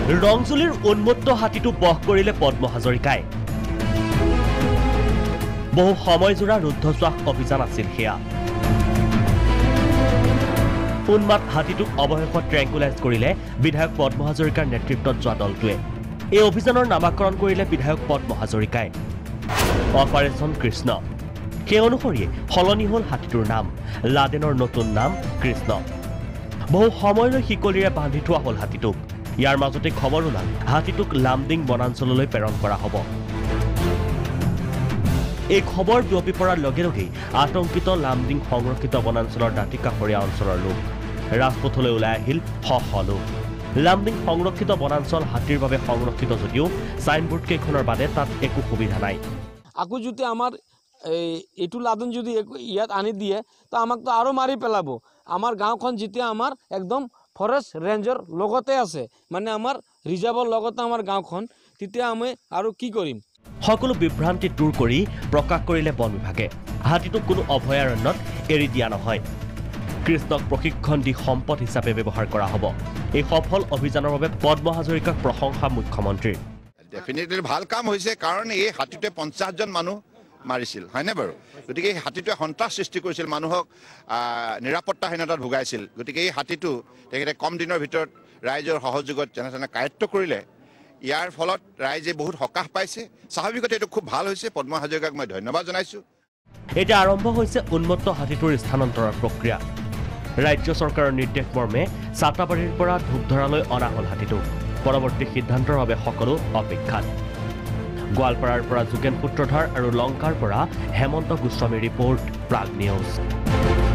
ৰংজুলিৰ উন্মত্ত হাতীটো বশ কৰিলে পদ্মা হাজৰিকাই বহু সময়জোৰা ৰুদ্ধশ্বাস অভিযান আছিল সেয়া উন্মাদ হাতীটোক অৱশেষত ট্ৰেংকুলাইজ কৰিলে বিধায়ক পদ্মা হাজৰিকাৰ নেতৃত্বত যোৱা দলটোৱে এই অভিযানৰ নামাকৰণ কৰিলে বিধায়ক পদ্মা হাজৰিকাই অপাৰেশ্যন কৃষ্ণ সেই অনুসৰিয়ে সলনি হ'ল হাতীটোৰ নাম লাডেনৰ নতুন নাম কৃষ্ণ বহু সময়লৈ শিকলিৰে বান্ধি থোৱা হ'ল হাতীটোক ইয়াৰ মাজতে খবৰ ওলাল হাতীটোক লামডিং বনাঞ্চললৈ প্ৰেৰণ কৰা হ'ব এই খবৰ বিয়পি পৰাৰ লগে লগেই আতংকিত লামডিং সংৰক্ষিত বনাঞ্চলৰ দাঁতি কাষৰীয়া অঞ্চলৰ লোক ৰাজপথলৈ ওলাই আহিল শ লোক লামডিং সংৰক্ষিত বনাঞ্চল হাতীৰ বাবে সংৰক্ষিত যদিও সাইনবোৰ্ড কেইখনৰ বাদে তাত একো সুবিধা নাই আকো যদি আমাৰ এইটো লাডন যদি ইয়াত আনি দিয়ে তো আমাক তো আৰু মাৰি পেলাব আমাৰ গাঁওখন যেতিয়া আমাৰ একদম ফৰেষ্ট ৰেঞ্জৰ লগতে আছে মানে আমাৰ ৰিজাৰ্ভৰ লগতে আমাৰ গাঁওখন তেতিয়া আমি আৰু কি কৰিম সকলো বিভ্ৰান্তি দূৰ কৰি প্ৰকাশ কৰিলে বন বিভাগে হাতীটোক কোনো অভয়াৰণ্যত এৰি দিয়া নহয় কৃষ্ণক প্ৰশিক্ষণ দি সম্পদ হিচাপে ব্যৱহাৰ কৰা হ'ব এই সফল অভিযানৰ বাবে পদ্মা হাজৰিকাক প্ৰশংসা মুখ্যমন্ত্ৰীৰ ডেফিনেটলি ভাল কাম হৈছে কাৰণ এই হাতীটোৱে 50 জন মানুহ মাৰিছিল হয়নে বাৰু গতিকে এই হাতীটোৱে সন্ত্ৰাস সৃষ্টি কৰিছিল মানুহক নিৰাপত্তাহীনতাত ভুগাইছিল গতিকে এই হাতীটো তেখেতে কম দিনৰ ভিতৰত ৰাইজৰ সহযোগত যেনে কাৰ্য কৰিলে ইয়াৰ ফলত ৰাইজে বহুত সকাহ পাইছে স্বাভাৱিকতে এইটো খুব ভাল হৈছে পদ্মা হাজৰিকাক মই ধন্যবাদ জনাইছোঁ এতিয়া আৰম্ভ হৈছে উন্মত্ত হাতীটোৰ স্থানান্তৰৰ প্ৰক্ৰিয়া ৰাজ্য চৰকাৰৰ নিৰ্দেশ মৰ্মে চাটাবাৰীৰ পৰা ধূপধৰালৈ অনা হ'ল হাতীটো পৰৱৰ্তী সিদ্ধান্তৰ বাবে সকলো অপেক্ষাত গোৱালপাৰাৰ পৰা যোগেন পুত্ৰধাৰ আৰু লংকাৰ পৰা হেমন্ত গোস্বামী ৰিপৰ্ট প্ৰাগ নিউজ